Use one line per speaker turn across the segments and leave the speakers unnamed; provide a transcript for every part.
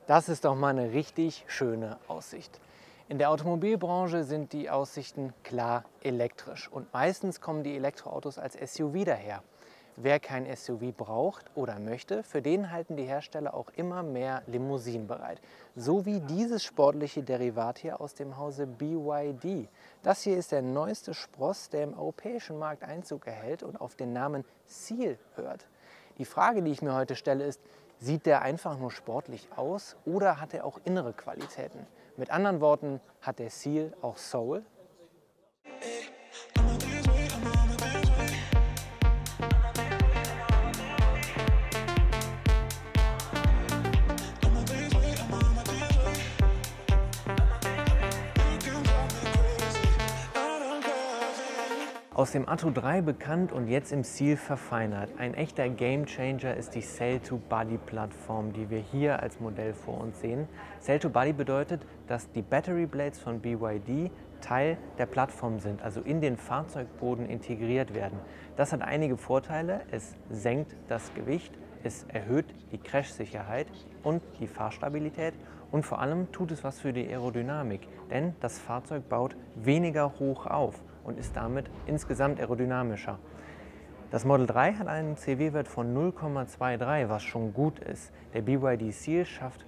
Das ist doch mal eine richtig schöne Aussicht. In der Automobilbranche sind die Aussichten klar elektrisch und meistens kommen die Elektroautos als SUV daher. Wer kein SUV braucht oder möchte, für den halten die Hersteller auch immer mehr Limousinen bereit. So wie dieses sportliche Derivat hier aus dem Hause BYD. Das hier ist der neueste Spross, der im europäischen Markt Einzug erhält und auf den Namen Seal hört. Die Frage, die ich mir heute stelle, ist: Sieht der einfach nur sportlich aus oder hat er auch innere Qualitäten? Mit anderen Worten, hat der Seal auch Soul? Aus dem Atto 3 bekannt und jetzt im Seal verfeinert. Ein echter Gamechanger ist die Cell-to-Body-Plattform, die wir hier als Modell vor uns sehen. Cell-to-Body bedeutet, dass die Battery Blades von BYD Teil der Plattform sind, also in den Fahrzeugboden integriert werden. Das hat einige Vorteile. Es senkt das Gewicht, es erhöht die Crash-Sicherheit und die Fahrstabilität und vor allem tut es was für die Aerodynamik, denn das Fahrzeug baut weniger hoch auf und ist damit insgesamt aerodynamischer. Das Model 3 hat einen CW-Wert von 0,23, was schon gut ist. Der BYD Seal schafft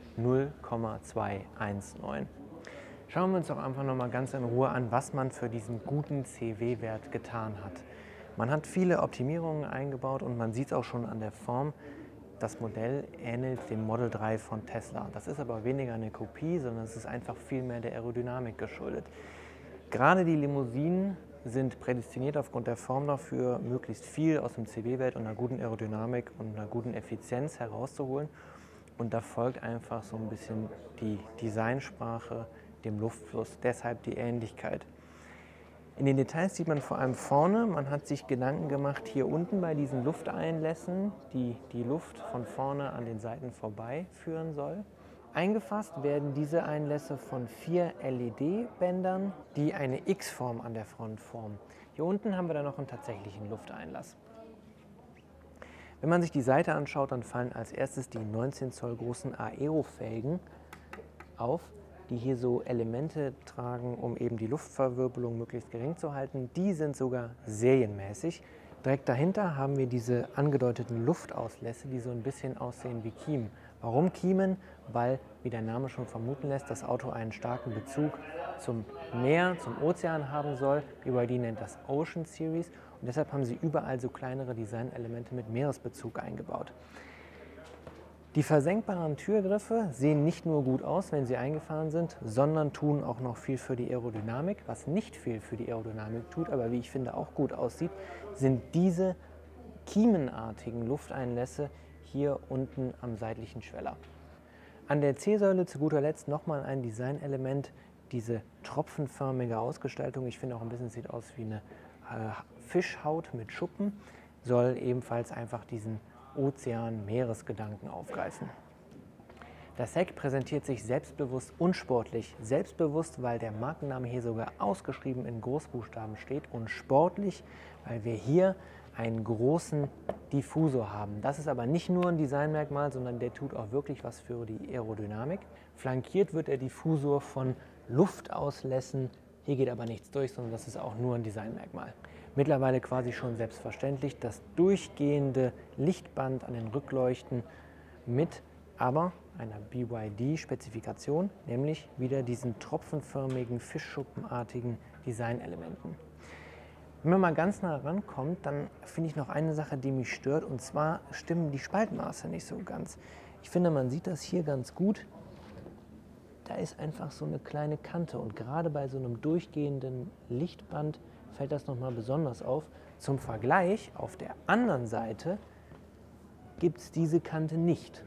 0,219. Schauen wir uns doch einfach noch mal ganz in Ruhe an, was man für diesen guten CW-Wert getan hat. Man hat viele Optimierungen eingebaut und man sieht es auch schon an der Form. Das Modell ähnelt dem Model 3 von Tesla. Das ist aber weniger eine Kopie, sondern es ist einfach viel mehr der Aerodynamik geschuldet. Gerade die Limousinen sind prädestiniert aufgrund der Form dafür, möglichst viel aus dem CW-Wert und einer guten Aerodynamik und einer guten Effizienz herauszuholen. Und da folgt einfach so ein bisschen die Designsprache dem Luftfluss, deshalb die Ähnlichkeit. In den Details sieht man vor allem vorne, man hat sich Gedanken gemacht hier unten bei diesen Lufteinlässen, die die Luft von vorne an den Seiten vorbei führen soll. Eingefasst werden diese Einlässe von 4 LED-Bändern, die eine X-Form an der Front formen. Hier unten haben wir dann noch einen tatsächlichen Lufteinlass. Wenn man sich die Seite anschaut, dann fallen als erstes die 19 Zoll großen Aero-Felgen auf, die hier so Elemente tragen, um eben die Luftverwirbelung möglichst gering zu halten. Die sind sogar serienmäßig. Direkt dahinter haben wir diese angedeuteten Luftauslässe, die so ein bisschen aussehen wie Kiemen. Warum Kiemen? Weil, wie der Name schon vermuten lässt, das Auto einen starken Bezug zum Meer, zum Ozean haben soll. BYD nennt das Ocean Series und deshalb haben sie überall so kleinere Designelemente mit Meeresbezug eingebaut. Die versenkbaren Türgriffe sehen nicht nur gut aus, wenn sie eingefahren sind, sondern tun auch noch viel für die Aerodynamik. Was nicht viel für die Aerodynamik tut, aber wie ich finde auch gut aussieht, sind diese kiemenartigen Lufteinlässe hier unten am seitlichen Schweller. An der C-Säule zu guter Letzt nochmal ein Designelement, diese tropfenförmige Ausgestaltung. Ich finde auch ein bisschen, sieht aus wie eine Fischhaut mit Schuppen, soll ebenfalls einfach diesen Ozean-Meeresgedanken aufgreifen. Das Heck präsentiert sich selbstbewusst und sportlich. Selbstbewusst, weil der Markenname hier sogar ausgeschrieben in Großbuchstaben steht, und sportlich, weil wir hier einen großen Diffusor haben. Das ist aber nicht nur ein Designmerkmal, sondern der tut auch wirklich was für die Aerodynamik. Flankiert wird der Diffusor von Luftauslässen. Hier geht aber nichts durch, sondern das ist auch nur ein Designmerkmal. Mittlerweile quasi schon selbstverständlich das durchgehende Lichtband an den Rückleuchten mit aber einer BYD-Spezifikation, nämlich wieder diesen tropfenförmigen, fischschuppenartigen Designelementen. Wenn man mal ganz nah rankommt, dann finde ich noch eine Sache, die mich stört, und zwar stimmen die Spaltmaße nicht so ganz. Ich finde, man sieht das hier ganz gut. Da ist einfach so eine kleine Kante und gerade bei so einem durchgehenden Lichtband fällt das nochmal besonders auf. Zum Vergleich, auf der anderen Seite gibt es diese Kante nicht.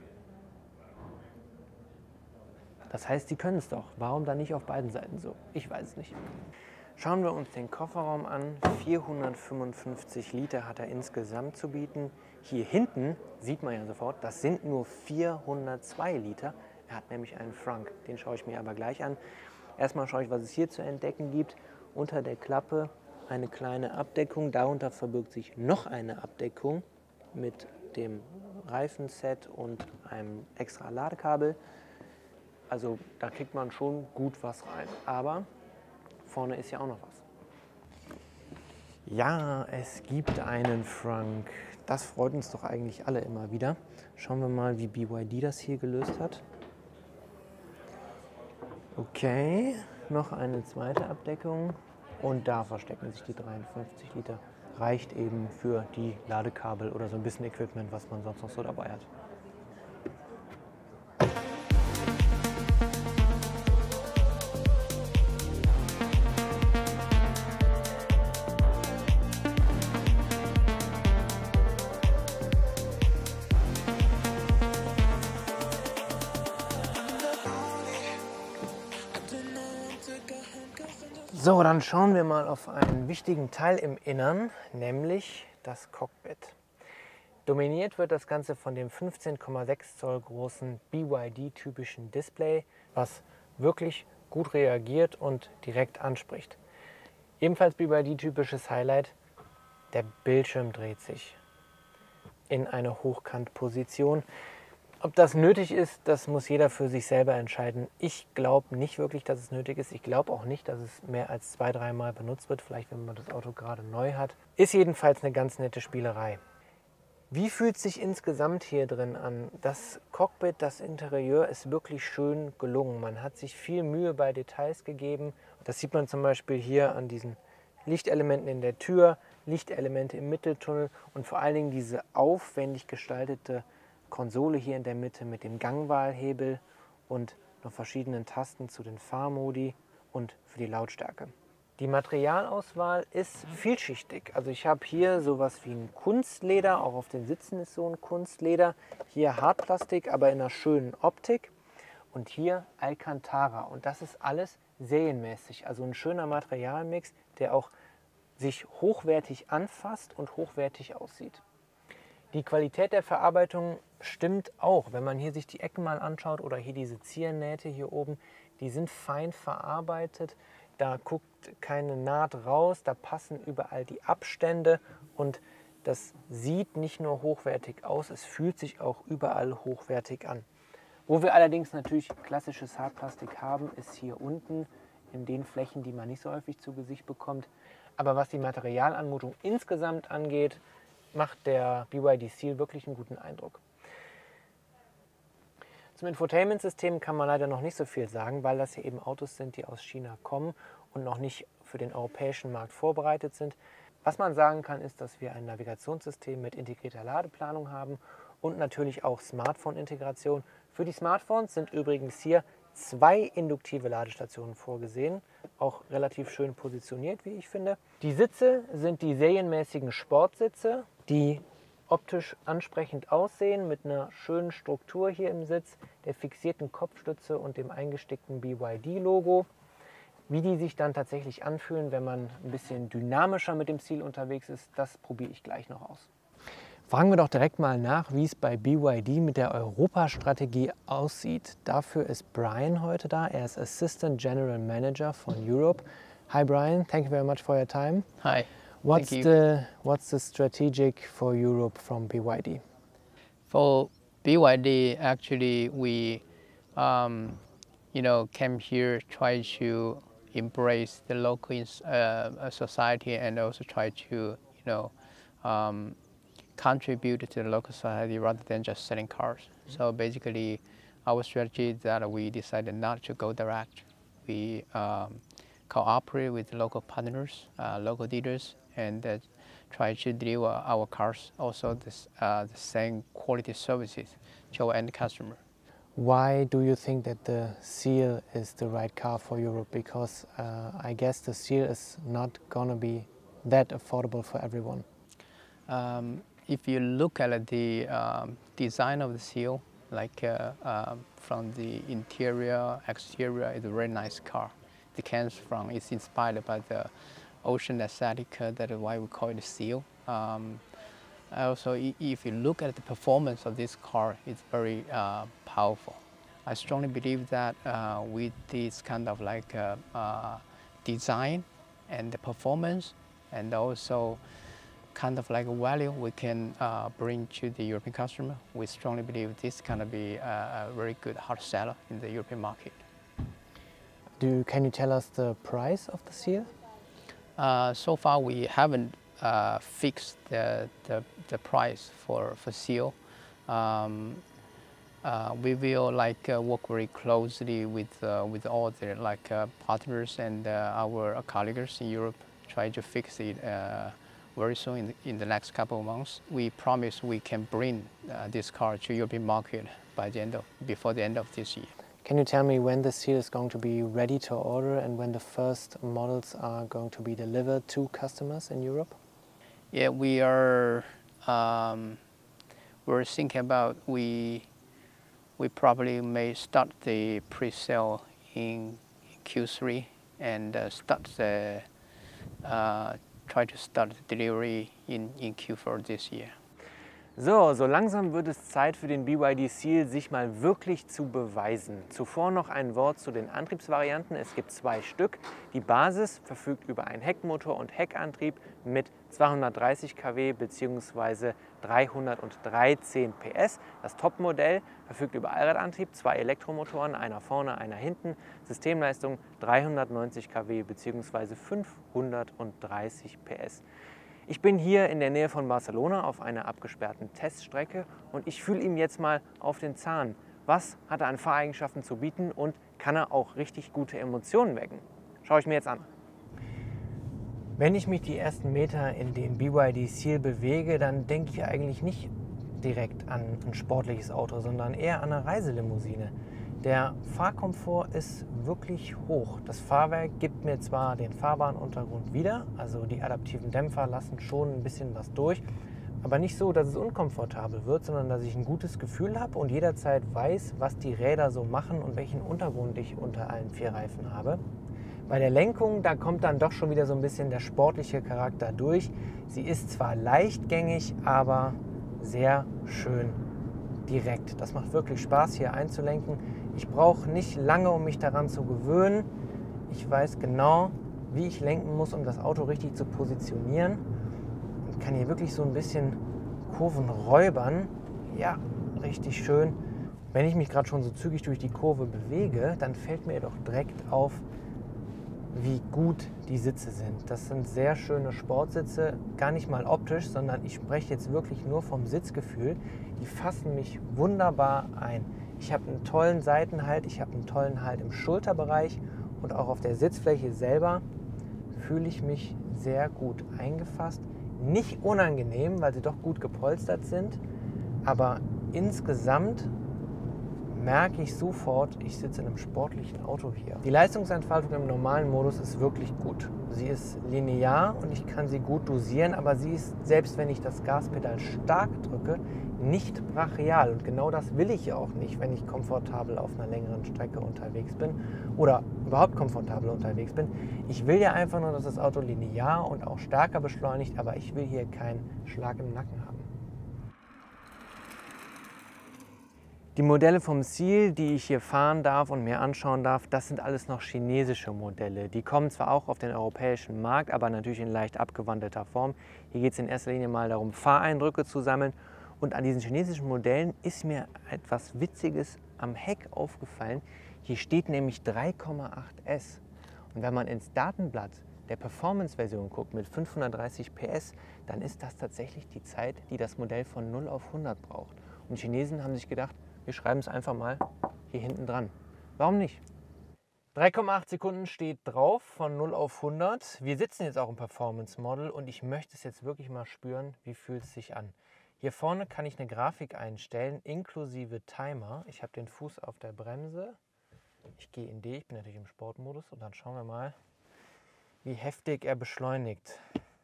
Das heißt, sie können es doch. Warum dann nicht auf beiden Seiten so? Ich weiß es nicht. Schauen wir uns den Kofferraum an. 455 Liter hat er insgesamt zu bieten. Hier hinten sieht man ja sofort, das sind nur 402 Liter. Er hat nämlich einen Frunk, den schaue ich mir aber gleich an. Erstmal schaue ich, was es hier zu entdecken gibt. Unter der Klappe eine kleine Abdeckung, darunter verbirgt sich noch eine Abdeckung mit dem Reifenset und einem extra Ladekabel. Also da kriegt man schon gut was rein. Aber vorne ist ja auch noch was. Ja, es gibt einen Frank. Das freut uns doch eigentlich alle immer wieder. Schauen wir mal, wie BYD das hier gelöst hat. Okay, noch eine zweite Abdeckung. Und da verstecken sich die 53 Liter. Reicht eben für die Ladekabel oder so ein bisschen Equipment, was man sonst noch so dabei hat. So, dann schauen wir mal auf einen wichtigen Teil im Innern, nämlich das Cockpit. Dominiert wird das Ganze von dem 15,6 Zoll großen BYD-typischen Display, was wirklich gut reagiert und direkt anspricht. Ebenfalls BYD-typisches Highlight, der Bildschirm dreht sich in eine Hochkantposition. Ob das nötig ist, das muss jeder für sich selber entscheiden. Ich glaube nicht wirklich, dass es nötig ist. Ich glaube auch nicht, dass es mehr als 2-3 Mal benutzt wird, vielleicht wenn man das Auto gerade neu hat. Ist jedenfalls eine ganz nette Spielerei. Wie fühlt es sich insgesamt hier drin an? Das Cockpit, das Interieur ist wirklich schön gelungen. Man hat sich viel Mühe bei Details gegeben. Das sieht man zum Beispiel hier an diesen Lichtelementen in der Tür, Lichtelemente im Mitteltunnel und vor allen Dingen diese aufwendig gestaltete Konsole hier in der Mitte mit dem Gangwahlhebel und noch verschiedenen Tasten zu den Fahrmodi und für die Lautstärke. Die Materialauswahl ist vielschichtig. Also ich habe hier sowas wie ein Kunstleder, auch auf den Sitzen ist so ein Kunstleder. Hier Hartplastik, aber in einer schönen Optik. Und hier Alcantara. Und das ist alles serienmäßig. Also ein schöner Materialmix, der auch sich hochwertig anfasst und hochwertig aussieht. Die Qualität der Verarbeitung stimmt auch. Wenn man hier sich die Ecken mal anschaut oder hier diese Ziernähte hier oben, die sind fein verarbeitet. Da guckt keine Naht raus, da passen überall die Abstände und das sieht nicht nur hochwertig aus, es fühlt sich auch überall hochwertig an. Wo wir allerdings natürlich klassisches Hartplastik haben, ist hier unten in den Flächen, die man nicht so häufig zu Gesicht bekommt. Aber was die Materialanmutung insgesamt angeht, macht der BYD Seal wirklich einen guten Eindruck. Zum Infotainment-System kann man leider noch nicht so viel sagen, weil das hier eben Autos sind, die aus China kommen und noch nicht für den europäischen Markt vorbereitet sind. Was man sagen kann, ist, dass wir ein Navigationssystem mit integrierter Ladeplanung haben und natürlich auch Smartphone-Integration. Für die Smartphones sind übrigens hier 2 induktive Ladestationen vorgesehen, auch relativ schön positioniert, wie ich finde. Die Sitze sind die serienmäßigen Sportsitze, die optisch ansprechend aussehen, mit einer schönen Struktur hier im Sitz, der fixierten Kopfstütze und dem eingestickten BYD-Logo. Wie die sich dann tatsächlich anfühlen, wenn man ein bisschen dynamischer mit dem Seal unterwegs ist, das probiere ich gleich noch aus. Fragen wir doch direkt mal nach, wie es bei BYD mit der Europastrategie aussieht. Dafür ist Brian heute da. Er ist Assistant General Manager von Europe. Hi Brian, thank you very much for your time.
Hi.
What's the strategic for Europe from BYD?
For BYD, actually, we, came here try to embrace the local society and also try to, contribute to the local society rather than just selling cars. So basically, our strategy is that we decided not to go direct. We cooperate with local partners, local dealers, and try to deliver our cars also the same quality services to our end customer.
Why do you think that the Seal is the right car for Europe? Because I guess the Seal is not going to be that affordable for everyone.
If you look at the design of the Seal, like from the interior, exterior, it's a very nice car. It's inspired by the ocean aesthetic, that is why we call it a Seal. Also, if you look at the performance of this car, it's very powerful. I strongly believe that with this kind of design and the performance, and also kind of like a value we can bring to the European customer. We strongly believe this is going to be a very good hard seller in the European market.
Can you tell us the price of the seal?
So far, we haven't fixed the price for seal. We will work very closely with all the partners and our colleagues in Europe, try to fix it very soon in the next couple of months. We promise we can bring this car to European market before the end of this year.
Can you tell me when the seal is going to be ready to order and when the first models are going to be delivered to customers in Europe?
Yeah, we're thinking about we probably may start the pre-sale in Q3 and try to start the delivery in Q4 this year.
So langsam wird es Zeit für den BYD Seal, sich mal wirklich zu beweisen. Zuvor noch ein Wort zu den Antriebsvarianten. Es gibt 2 Stück. Die Basis verfügt über einen Heckmotor und Heckantrieb mit 230 kW bzw. 313 PS. Das Topmodell verfügt über Allradantrieb, 2 Elektromotoren, einer vorne, einer hinten. Systemleistung 390 kW bzw. 530 PS. Ich bin hier in der Nähe von Barcelona auf einer abgesperrten Teststrecke und ich fühle ihm jetzt mal auf den Zahn. Was hat er an Fahreigenschaften zu bieten und kann er auch richtig gute Emotionen wecken? Schaue ich mir jetzt an. Wenn ich mich die ersten Meter in dem BYD Seal bewege, dann denke ich eigentlich nicht direkt an ein sportliches Auto, sondern eher an eine Reiselimousine. Der Fahrkomfort ist wirklich hoch. Das Fahrwerk gibt mir zwar den Fahrbahnuntergrund wieder, also die adaptiven Dämpfer lassen schon ein bisschen was durch, aber nicht so, dass es unkomfortabel wird, sondern dass ich ein gutes Gefühl habe und jederzeit weiß, was die Räder so machen und welchen Untergrund ich unter allen 4 Reifen habe. Bei der Lenkung, da kommt dann doch schon wieder so ein bisschen der sportliche Charakter durch. Sie ist zwar leichtgängig, aber sehr schön direkt. Das macht wirklich Spaß, hier einzulenken. Ich brauche nicht lange, um mich daran zu gewöhnen. Ich weiß genau, wie ich lenken muss, um das Auto richtig zu positionieren. Und kann hier wirklich so ein bisschen Kurven räubern. Ja, richtig schön. Wenn ich mich gerade schon so zügig durch die Kurve bewege, dann fällt mir doch direkt auf, wie gut die Sitze sind. Das sind sehr schöne Sportsitze, gar nicht mal optisch, sondern ich spreche jetzt wirklich nur vom Sitzgefühl. Die fassen mich wunderbar ein. Ich habe einen tollen Seitenhalt, ich habe einen tollen Halt im Schulterbereich und auch auf der Sitzfläche selber fühle ich mich sehr gut eingefasst. Nicht unangenehm, weil sie doch gut gepolstert sind, aber insgesamt merke ich sofort, ich sitze in einem sportlichen Auto hier. Die Leistungsentfaltung im normalen Modus ist wirklich gut. Sie ist linear und ich kann sie gut dosieren, aber sie ist, selbst wenn ich das Gaspedal stark drücke, nicht brachial. Und genau das will ich ja auch nicht, wenn ich komfortabel auf einer längeren Strecke unterwegs bin oder überhaupt komfortabel unterwegs bin. Ich will ja einfach nur, dass das Auto linear und auch stärker beschleunigt, aber ich will hier keinen Schlag im Nacken haben. Die Modelle vom Seal, die ich hier fahren darf und mir anschauen darf, das sind alles noch chinesische Modelle. Die kommen zwar auch auf den europäischen Markt, aber natürlich in leicht abgewandelter Form. Hier geht es in erster Linie mal darum, Fahreindrücke zu sammeln. Und an diesen chinesischen Modellen ist mir etwas Witziges am Heck aufgefallen. Hier steht nämlich 3,8S. Und wenn man ins Datenblatt der Performance-Version guckt mit 530 PS, dann ist das tatsächlich die Zeit, die das Modell von 0 auf 100 braucht. Und die Chinesen haben sich gedacht, wir schreiben es einfach mal hier hinten dran. Warum nicht? 3,8 Sekunden steht drauf von 0 auf 100. Wir sitzen jetzt auch im Performance Model und ich möchte es jetzt wirklich mal spüren, wie fühlt es sich an. Hier vorne kann ich eine Grafik einstellen, inklusive Timer. Ich habe den Fuß auf der Bremse. Ich gehe in D, ich bin natürlich im Sportmodus und dann schauen wir mal, wie heftig er beschleunigt.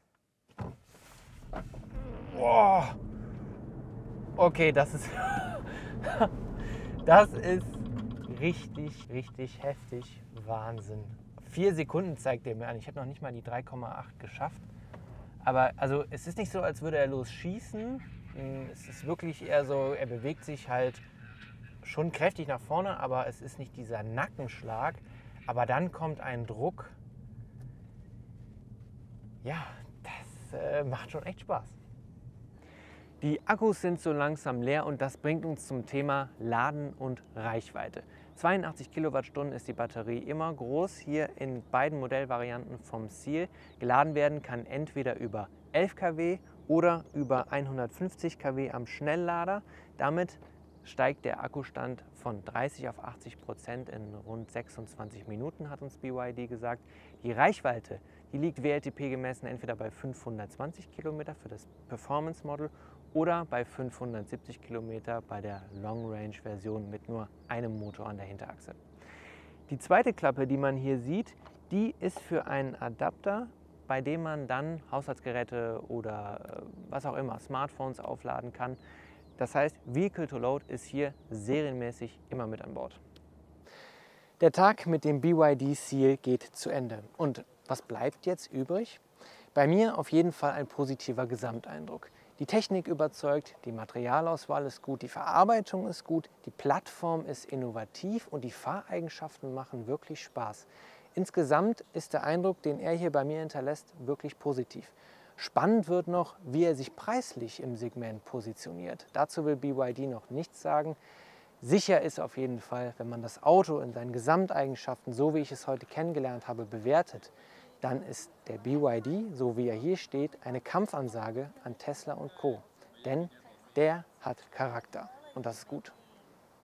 Boah. Okay, das ist richtig, richtig heftig. Wahnsinn. 4 Sekunden zeigt er mir an. Ich habe noch nicht mal die 3,8 geschafft. Aber also, es ist nicht so, als würde er losschießen. Es ist wirklich eher so, er bewegt sich halt schon kräftig nach vorne, aber es ist nicht dieser Nackenschlag. Aber dann kommt ein Druck. Ja, macht schon echt Spaß. Die Akkus sind so langsam leer und das bringt uns zum Thema Laden und Reichweite. 82 Kilowattstunden ist die Batterie immer groß, hier in beiden Modellvarianten vom Seal. Geladen werden kann entweder über 11 kW oder über 150 kW am Schnelllader. Damit steigt der Akkustand von 30 auf 80% in rund 26 Minuten, hat uns BYD gesagt. Die Reichweite, die liegt WLTP gemessen entweder bei 520 Kilometer für das Performance Model oder bei 570 Kilometer bei der Long Range Version mit nur einem Motor an der Hinterachse. Die zweite Klappe, die man hier sieht, die ist für einen Adapter, bei dem man dann Haushaltsgeräte oder was auch immer, Smartphones aufladen kann. Das heißt, Vehicle to Load ist hier serienmäßig immer mit an Bord. Der Tag mit dem BYD Seal geht zu Ende. Und was bleibt jetzt übrig? Bei mir auf jeden Fall ein positiver Gesamteindruck. Die Technik überzeugt, die Materialauswahl ist gut, die Verarbeitung ist gut, die Plattform ist innovativ und die Fahreigenschaften machen wirklich Spaß. Insgesamt ist der Eindruck, den er hier bei mir hinterlässt, wirklich positiv. Spannend wird noch, wie er sich preislich im Segment positioniert. Dazu will BYD noch nichts sagen. Sicher ist auf jeden Fall, wenn man das Auto in seinen Gesamteigenschaften, so wie ich es heute kennengelernt habe, bewertet, dann ist der BYD, so wie er hier steht, eine Kampfansage an Tesla und Co. Denn der hat Charakter und das ist gut.